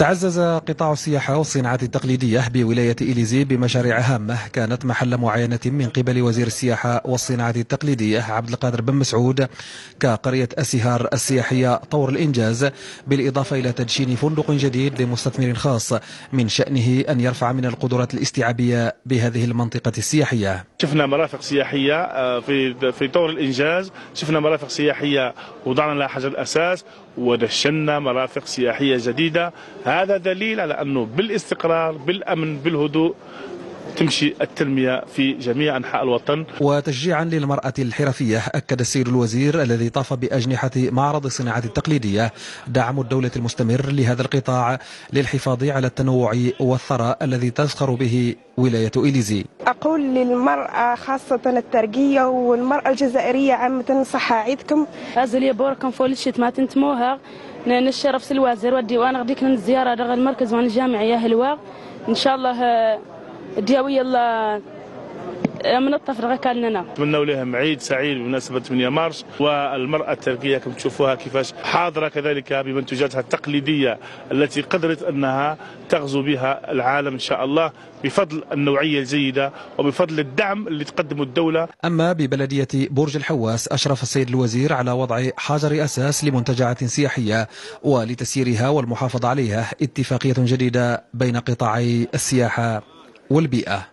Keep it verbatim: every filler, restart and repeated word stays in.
تعزز قطاع السياحة والصناعات التقليدية بولاية إليزي بمشاريع هامة كانت محل معاينة من قبل وزير السياحة والصناعات التقليدية عبد القادر بن مسعود كقرية السهار السياحية طور الإنجاز، بالإضافة إلى تدشين فندق جديد لمستثمر خاص من شأنه أن يرفع من القدرات الاستيعابية بهذه المنطقة السياحية. شفنا مرافق سياحية في في طور الإنجاز، شفنا مرافق سياحية وضعنا لها حجر الأساس ودشنا مرافق سياحية جديدة. هذا دليل على أنه بالاستقرار بالأمن بالهدوء تمشي التنمية في جميع أنحاء الوطن. وتشجيعا للمرأة الحرفية، أكد السيد الوزير الذي طاف بأجنحة معرض الصناعات التقليدية دعم الدولة المستمر لهذا القطاع للحفاظ على التنوع والثراء الذي تزخر به ولاية إليزي. أقول للمرأة خاصة الترقية والمرأة الجزائرية عامة صحة عيدكم. أزلي بوركم فولشت ما تنتموها نشرف سلوازر ودي وأنا غديك الزيارة دغ المركز وأنا جامعية هلواغ إن شاء الله دياوي الله من الطفرة كاننا. نتمنوا لهم عيد سعيد بمناسبة ثمانية مارس، والمرأة التركية كما تشوفوها كيفاش حاضرة كذلك بمنتجاتها التقليدية التي قدرت أنها تغزو بها العالم إن شاء الله بفضل النوعية الجيدة وبفضل الدعم اللي تقدمه الدولة. أما ببلدية برج الحواس أشرف السيد الوزير على وضع حجر أساس لمنتجعات سياحية ولتسييرها والمحافظة عليها اتفاقية جديدة بين قطاعي السياحة والبيئة.